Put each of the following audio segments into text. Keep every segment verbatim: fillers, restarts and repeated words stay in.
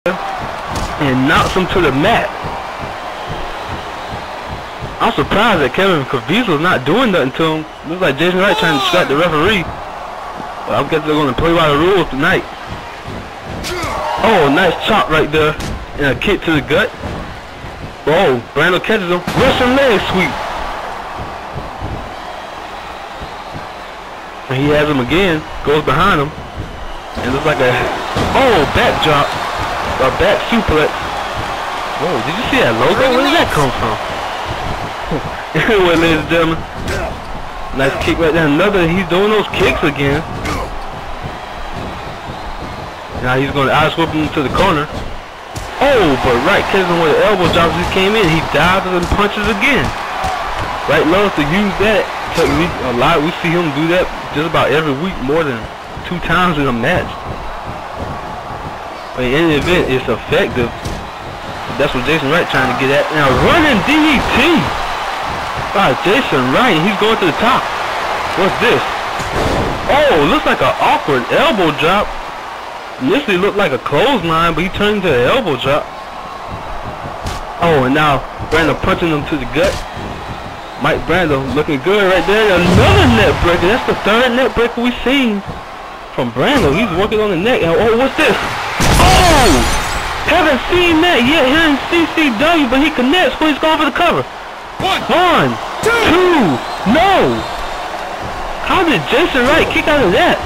and knocks him to the mat. I'm surprised that Kevin Caviezel's not doing nothing to him. Looks like Jason Wright trying to distract the referee. But I guess they're going to play by the rules tonight. Oh, nice chop right there. And a kick to the gut. Oh, Brando catches him. Russian leg sweep. And he has him again. Goes behind him. And looks like a... Oh, back drop. A back suplex. Whoa, did you see that logo? Where did that come from? Anyway, ladies and gentlemen. Nice kick right there. Another, he's doing those kicks again. Now he's going to ice whip him to the corner. Oh, but Wright catches him with an elbow drop as he came in. He dives and punches again. Wright loves to use that technique a lot. We see him do that just about every week, more than two times in a match. But in any event, it's effective. That's what Jason Wright trying to get at. Now running D D T by Jason Wright. He's going to the top. What's this? Oh, looks like an awkward elbow drop. Initially looked like a clothesline, but he turned into an elbow drop. Oh, and now Brando punching him to the gut. Mike Brando looking good right there. Another neck breaker. That's the third neck breaker we've seen from Brando. He's working on the neck. Oh, what's this? Oh! Haven't seen that yet here in C C W, but he connects when he's going for the cover. One, One two. two, no! How did Jason Wright kick out of that?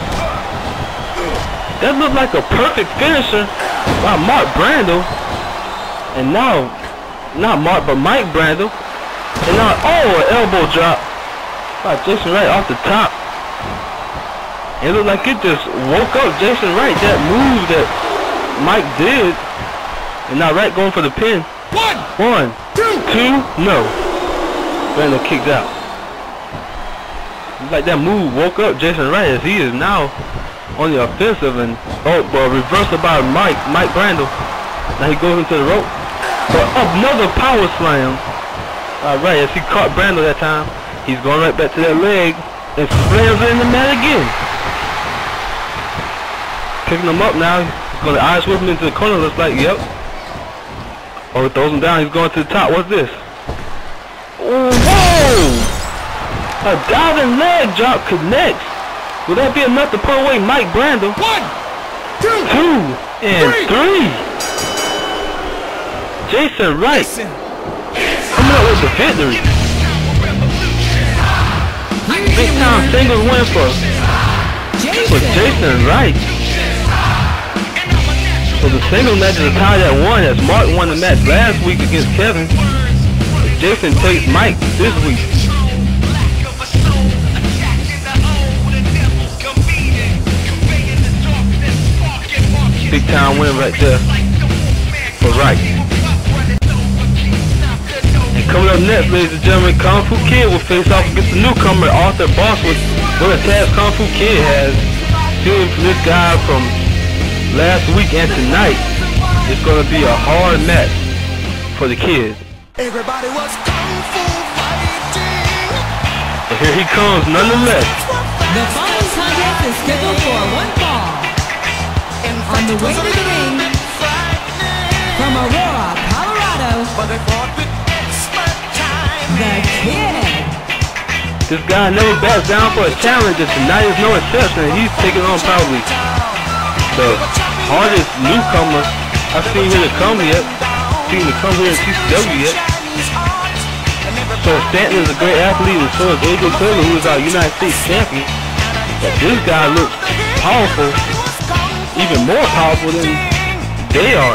That looked like a perfect finisher by Mark Brando. And now, not Mark, but Mike Brando. And now, oh, an elbow drop by Jason Wright off the top. It looked like it just woke up Jason Wright, that move that Mike did. And now Wright going for the pin. One, One two, two, no. Brando kicked out. It's like that move woke up Jason Wright as he is now on the offensive, and oh, well, reversal by Mike, Mike Brando. Now he goes into the rope. But another power slam. Alright, as he caught Brando that time, he's going right back to that leg and slams it in the mat again. Picking him up now. He's going to ice whip him into the corner, looks like, yep. Oh, he throws him down, he's going to the top. What's this? Oh, whoa! A diving leg drop connects. Will that be enough to put away Mike Brando? One, two, two and three. three. Jason Wright coming up with the victory. Big time singles win for, for Jason Wright. So the singles match is a tie at one, as Mark won the match last week against Kevin. Jason takes Mike this week. Big time win right there for Wright. And coming up next, ladies and gentlemen, Kung Fu Kid will face off against the newcomer Arthur Bosworth. What a task Kung Fu Kid has. Stealing from this guy from last week and tonight. It's going to be a hard match for the Kid. Everybody was Kung Fu fighting. But here he comes nonetheless. The following contest is scheduled for one fall. On the way to the ring, from Aurora, Colorado, the Kid. This guy never backs down for a challenge, and tonight is no exception. He's taking on probably the hardest newcomer I've seen here to come yet. Seen to come here in C C W yet. So Stanton is a great athlete, and so is A J Taylor, who is our United States champion. But this guy looks powerful. Even more powerful than they are.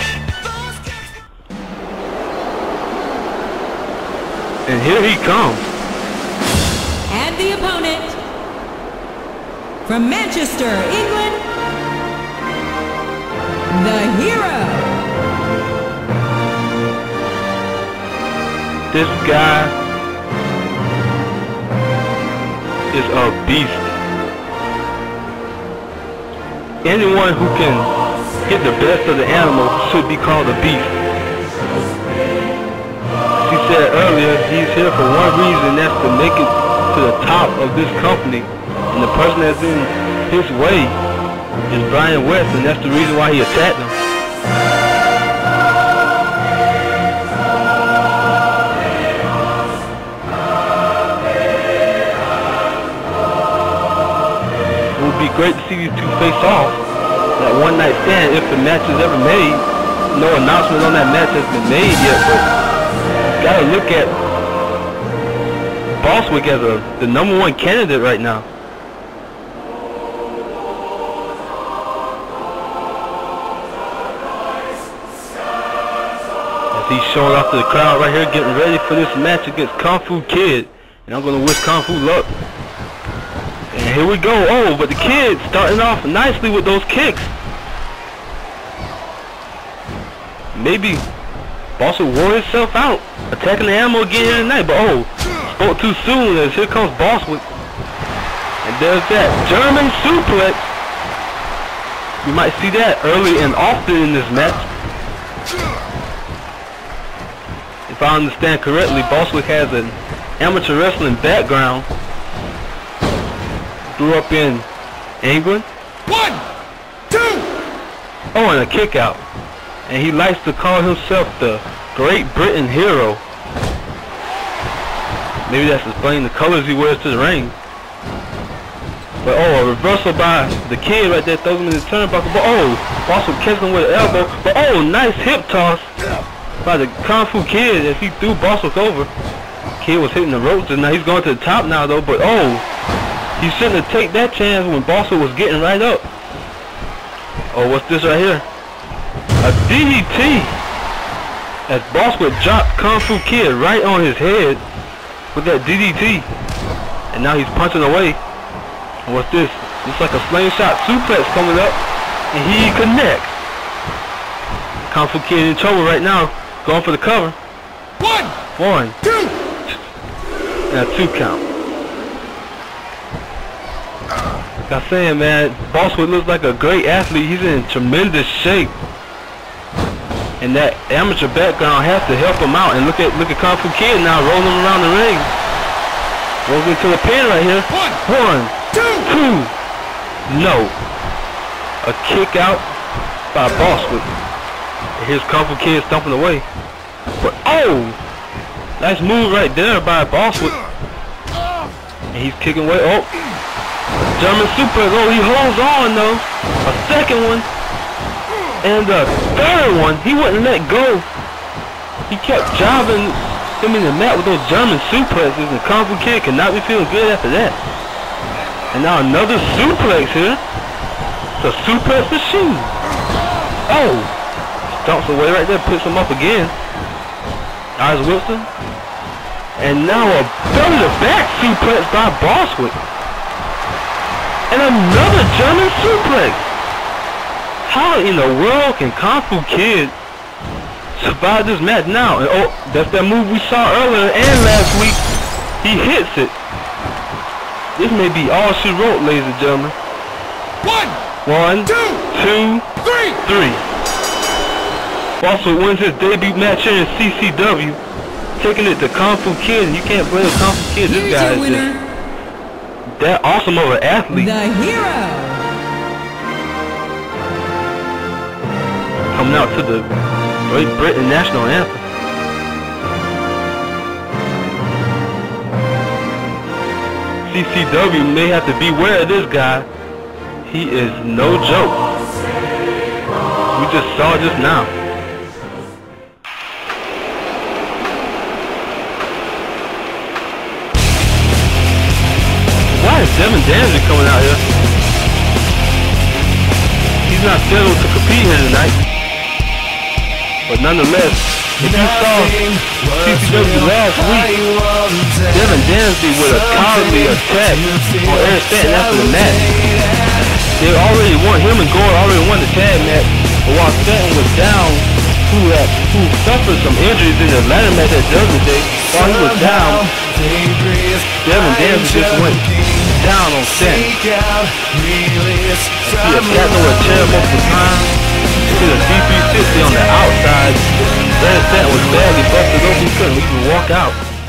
And here he comes. And the opponent, from Manchester, England, the Hero. This guy is a beast. Anyone who can hit the best of the animal should be called a beast. As he said earlier, he's here for one reason, that's to make it to the top of this company. And the person that's in his way is Brian West, and that's the reason why he attacked him. It would be great to see these two face off. That one night stand, if the match is ever made. No announcement on that match has been made yet, but you gotta look at Bosswick as a, the number one candidate right now. As he's showing off to the crowd right here, getting ready for this match against Kung Fu Kid. And I'm gonna wish Kung Fu luck. And here we go. Oh, but the Kid starting off nicely with those kicks. Maybe Bosswick wore himself out, attacking the ammo again here tonight. But oh, spoke too soon as here comes Bosswick. And there's that German suplex. You might see that early and often in this match. If I understand correctly, Bosswick has an amateur wrestling background. Grew up in England. One, two. Oh, and a kick out. And he likes to call himself the Great Britain Hero. Maybe that's explaining the colors he wears to the ring. But oh, a reversal by the Kid right there, throws him in the turnbuckle. But oh, Bosswick catches him with an elbow. But oh, nice hip toss by the Kung Fu Kid as he threw Bosswick over. Kid was hitting the ropes and now he's going to the top now though. But oh, he shouldn't have taken that chance when Bosswick was getting right up. Oh, what's this right here? A D D T as Bosswick dropped Kung Fu Kid right on his head with that D D T. And now he's punching away. And what's this? Looks like a slingshot suplex coming up. And he connects. Kung Fu Kid in trouble right now. Going for the cover. One. One. Two. And a two count. Like I'm saying, man, Bosswick looks like a great athlete. He's in tremendous shape. And that amateur background has to help him out. And look at look at Kung Fu Kid now rolling around the ring. Rolls into the pin right here. One. One. Two. Two. No. A kick out by Bosswick. And here's Kung Fu Kid stomping away. But oh! Nice move right there by Bosswick. And he's kicking away. Oh! German suplex. Oh, he holds on though. A second one. And the third one, he wouldn't let go. He kept driving him in the mat with those German suplexes, and Kung Fu Kid could not be feeling good after that. And now another suplex here. It's a suplex machine. Oh! Stomps away right there, puts him up again. Eyes Wilson. And now a belly to back suplex by Bosswick. And another German suplex. How in the world can Kung Fu Kid survive this match now? And oh, that's that move we saw earlier and last week. He hits it. This may be all she wrote, ladies and gentlemen. One. One, Two. two, Three. three. Bosswick wins his debut match here in C C W, taking it to Kung Fu Kid. And you can't blame Kung Fu Kid. This Here's guy your is winner, just that awesome of an athlete. the Hero. Coming out to the Great Britain national anthem. C C W may have to beware of this guy. He is no joke. We just saw this now. Why is Devin Danzig coming out here? He's not scheduled to compete here tonight. But nonetheless, if you saw C C W last week, Devin Danzig with a cowardly attack on Eric Stanton after the match. They already won, him and Gore already won the tag match, but while Stanton was down, who had, who suffered some injuries in the latter match at Judgment Day, while he was down, Devin Danzig just went down on Stanton. He attacked over a chair multiple times. He did a D three sixty on the outside. Larry Stanton was badly busted open, he couldn't even walk out.